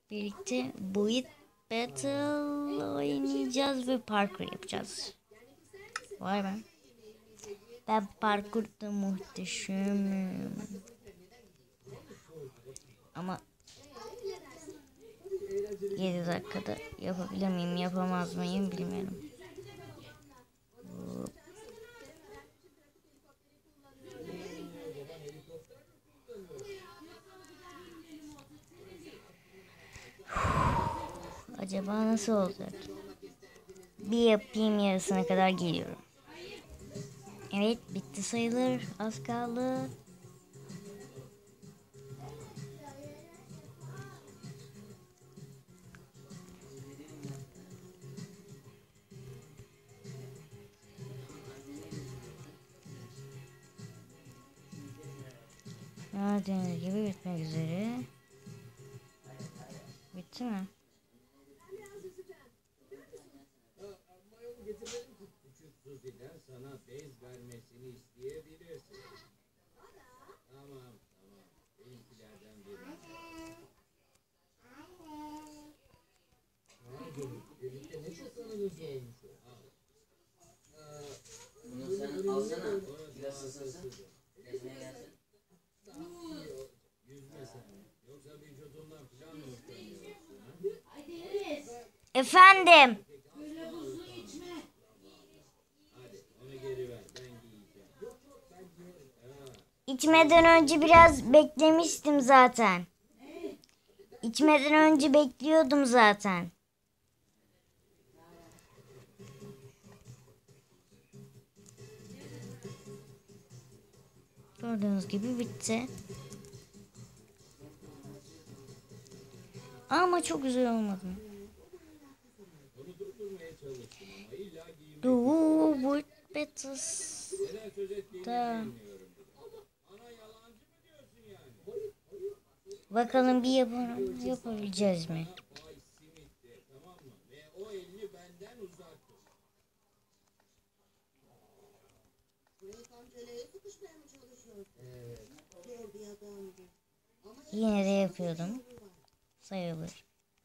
birlikte Buit Battle oynayacağız ve parkur yapacağız. Vay be. Ben parkurda muhteşemim. Ama 7 dakikada yapabilir miyim, yapamaz mıyım bilmiyorum. Acaba nasıl olacak? Bir yapayım, yarısına kadar geliyorum. Evet, bitti sayılır. Az kaldı. Gördüğünüz gibi bitmek üzere. Bitti mi? Sana bez vermesini isteyebilirsin. Tamam. Benimkilerden biri. Birlikte ne çok anınız olmuş. Bunu sen alsana. Biraz ısınsın. Gezmeye gelsin. Yüzme sen. Yoksa vücudundan falan mı ıslanıyorsun? Efendim. İçmeden önce biraz beklemiştim zaten. İçmeden önce bekliyordum zaten. Gördüğünüz gibi bitti. Ama çok güzel olmadı. Do what better da. Bakalım bir yapabileceğiz mi? Yine de yapıyordum. Sayılır.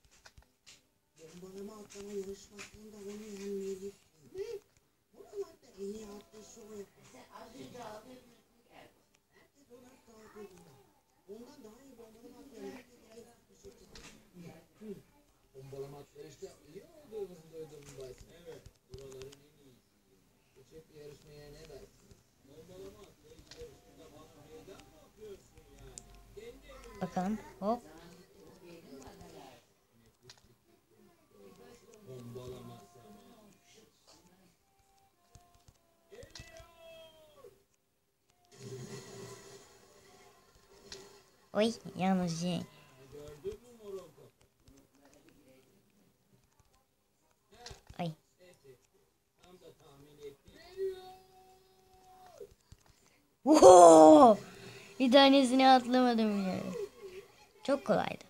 Bombalamakta işte iyi olduğunuzu duydum Baysin. Evet, buraların en iyisi. Küçük bir yarışmaya ne dersin? Bombalamakta yarışmada bana meydan mı okuyorsun yani? Bakalım. Hop. Bombalama zamanı. Oy, yalnız şey. Gördün mü Morocco? Ay. Tam da tahmin ettim. Oho! Bir tanesini atlamadım bile. Çok kolaydı.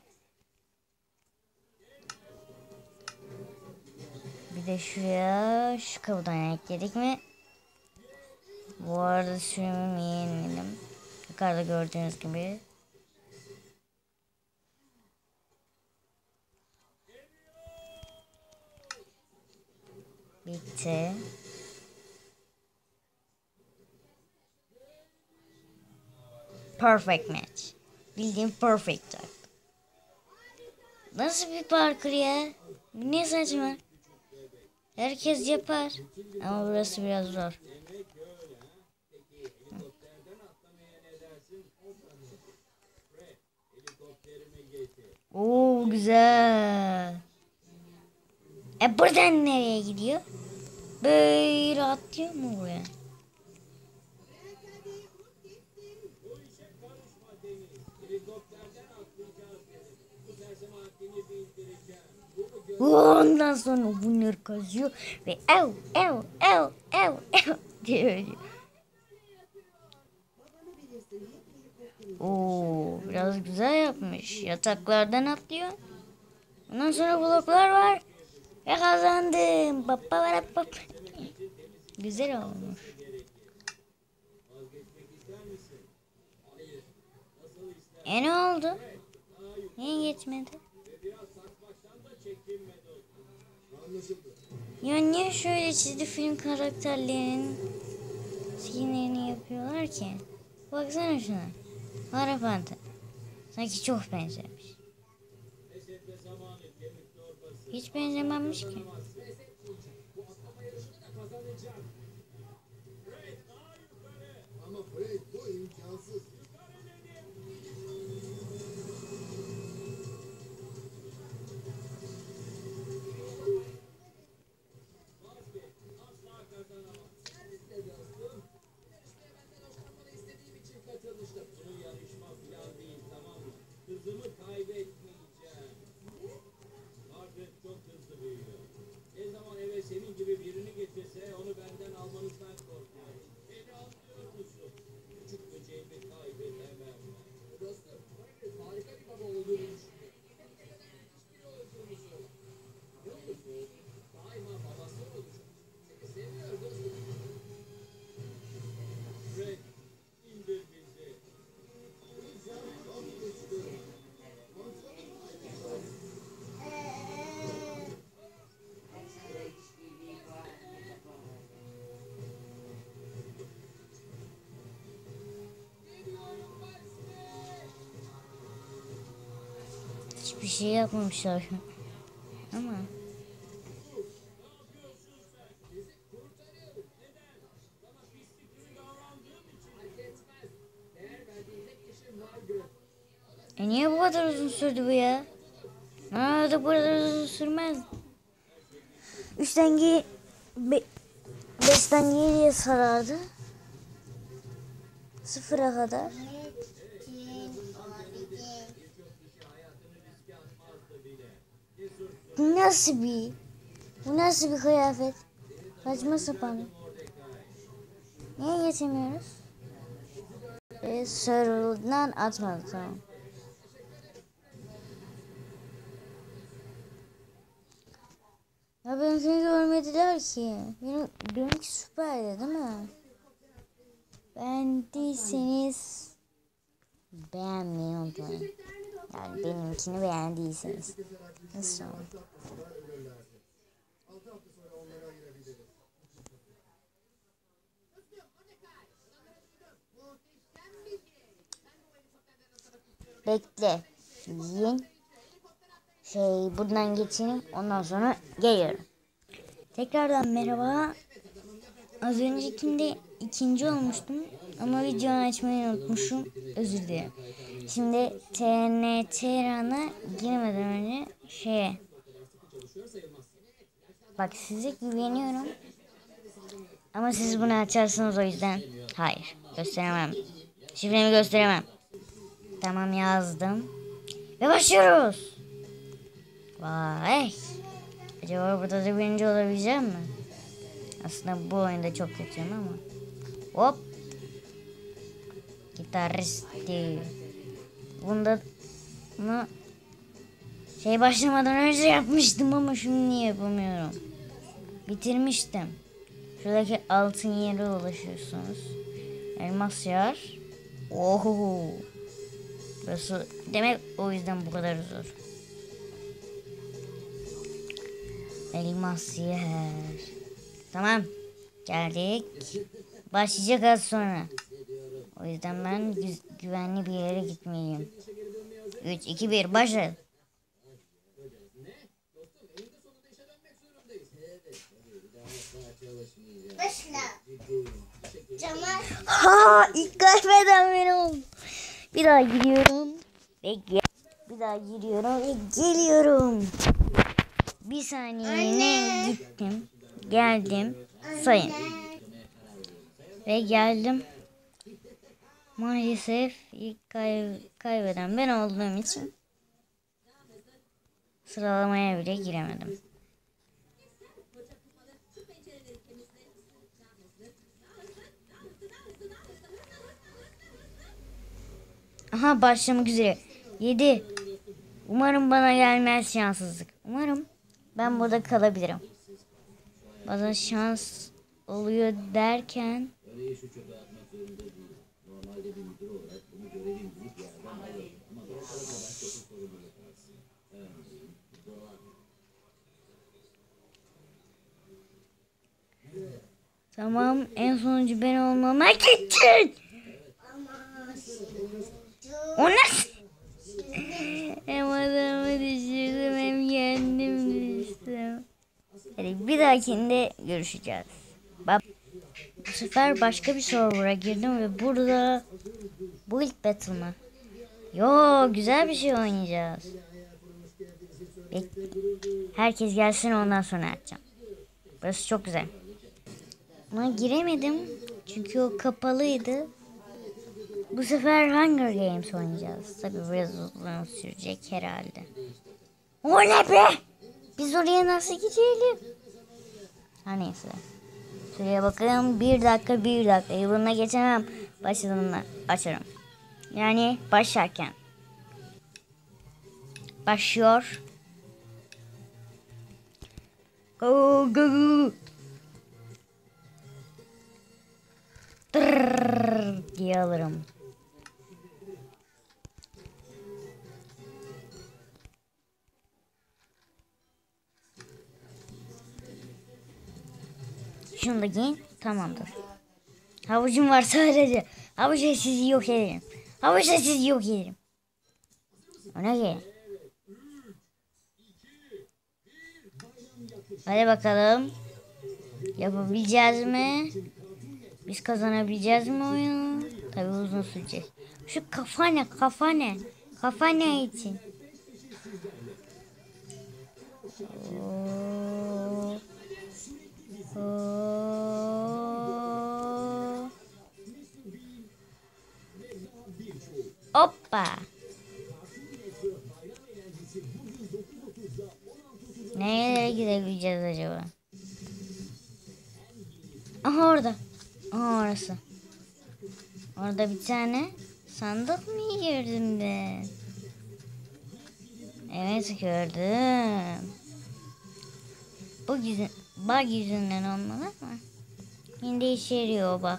Bir de şuraya şu kapıdan ekledik mi? Bu arada sürümümü yeniledim. Yukarıda gördüğünüz gibi. Bitti. Perfect match. Bildiğim perfect. Nasıl bir parkur ya? Bu ne saçma? Herkes yapar. Ama burası biraz zor. Oo, güzel. Buradan nereye gidiyor? Böyle atlıyor mu buraya? Ondan sonra bunları kazıyor ve ev diye ölüyor. Oo, biraz güzel yapmış. Yataklardan atlıyor. Ondan sonra bloklar var. Ve kazandım. Güzel olmuş. Ne oldu? Niye geçmedi? Ya niye şöyle çizgi film karakterlerinin skinlerini yapıyorlar ki? Baksana şuna. Hara Panther. Sanki çok benzemiş. Hiç benzememiş ki. Ama Fred bu imkansız. Kızımı kaybetmeyeceğim. Margaret çok hızlı büyüyor. Ne zaman eve senin gibi birini getirse onu benden almanızdan korkuyorum. Beni anlıyor musun? Küçük böceğimi kaybedemem. Dostum, Margaret harika bir baba olduğunu düşünüyor. Hiçbiri olduğunu söyle. Ne olursa olsun daima babası olacak. Seni seviyor dostum. Fred, indir bizi. Çok güçlü. Hiçbir şey yapmamışlar. Ama niye bu kadar uzun sürdü bu ya? Da bu kadar uzun sürmez. 3'ten 5'ten geriye sarardı. 0'a kadar. Bu nasıl bir kıyafet? Saçma sapan. Niye geçemiyoruz? Server'dan atmadı, tamam. Ya benimkini görmediler ki. Benimki süperdi değil mi? Beğendiyseniz beğenmeyi unutmayın. Yani benimkini beğendiyseniz. Nasıl olur? Bekle. Yiyin. Buradan geçeyim. Ondan sonra geliyorum. Tekrardan merhaba. Az öncekinde ikinci olmuştum. Ama videoyu açmayı unutmuşum. Özür dilerim. Şimdi TNT'ye girmeden önce bak size güveniyorum. Ama siz bunu açarsınız, o yüzden hayır. Gösteremem. Şifremi gösteremem. Tamam, yazdım. Ve başlıyoruz. Vay. Acaba burada da birinci olabileceğim mi? Aslında bu oyunda çok kötüyüm ama. Hop. Gitaristi. Bunu başlamadan önce yapmıştım ama şimdi niye yapamıyorum? Bitirmiştim. Şuradaki altın yere ulaşıyorsunuz. Elmas yer. Oho. Burası demek, o yüzden bu kadar zor. Elmas yer. Tamam. Geldik. Başlayacak az sonra. O yüzden ben güvenli bir yere gitmeliyim. 3, 2, 1 başla. İlk kaybeden benim. Bir daha giriyorum. Bir daha giriyorum ve geliyorum. Bir saniyene gittim. Geldim. Sayın. Ve geldim. Maalesef ilk kaybeden ben olduğum için sıralamaya bile giremedim. Aha, başlamak üzere. 7. Umarım bana gelmez şanssızlık. Umarım ben burada kalabilirim. Bazen şans oluyor derken Tamam, en sonuncu ben olmamak için. O nasıl? Hem adamı düşürdüm hem kendim düştüm. Hadi bir dahakinde görüşeceğiz. Bak, bu sefer başka bir server'a girdim ve burada bu ilk battle mı? Yo, güzel bir şey oynayacağız. Herkes gelsin, ondan sonra açacağım. Burası çok güzel. Ama giremedim çünkü o kapalıydı. Bu sefer Hunger Games oynayacağız. Tabii biraz uzun sürecek herhalde. O ne be? Biz oraya nasıl gidelim? Ha neyse. Şuraya bakalım. 1 dakika. Yılına geçemem. Başladığında açarım. Yani başlarken. Başlıyor. Go go go. Tırrrr diye alırım. Şunu da giyin. Tamamdır. Havucum var sadece. Havuçla sizi yok ederim. Havuçla sizi yok ederim. O ne ki? Hadi bakalım. Yapabileceğiz mi? Biz kazanabileceğiz mi oyunu? Tabii uzun sürecek. Şu kafa ne? Kafa ne için? Hoppa. Nereye gidebileceğiz acaba? Aha orada. Aha orası. Orada bir tane sandık mı gördüm ben? Evet gördüm. Bu bug yüzünden olmalı ama. Şimdi işe yarıyor bak.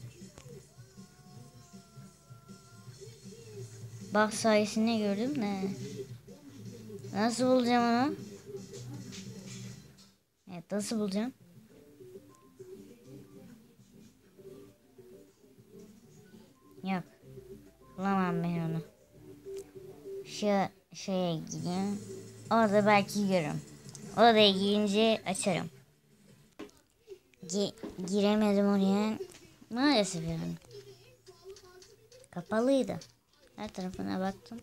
Bak sayesinde gördüm de. Nasıl bulacağım onu? Evet, nasıl bulacağım? Yok. Bulamam ben onu. Şeye gideyim. Orada belki görürüm. Odaya girince açarım. Giremedim oraya. Maalesef yani. Kapalıydı. Her tarafına baktım.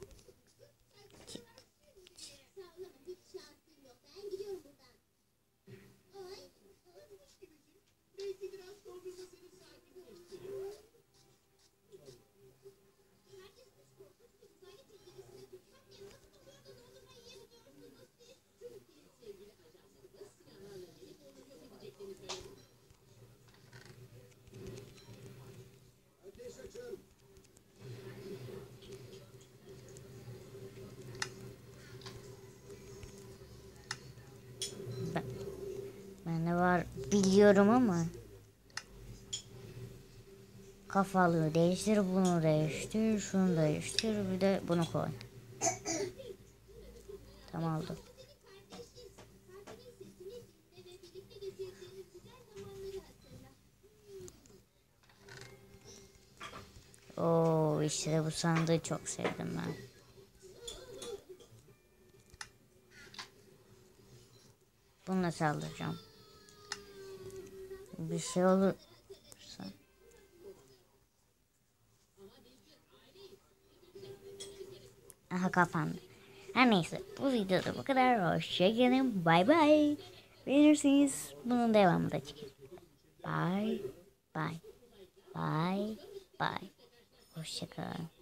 Ben de var biliyorum ama kafalı değiştir, bunu değiştir, şunu değiştir, bir de bunu koy. Tamam oldu. Oo, işte bu sandığı çok sevdim ben. Bununla saldıracağım. Bir şey olursa. Aha kapandı. Her neyse, bu videoda bu kadar. Hoşçakalın. Bye bye. Beğenirseniz bunun devamı da çıkar. Bye bye. Bye bye. Hoşçakalın.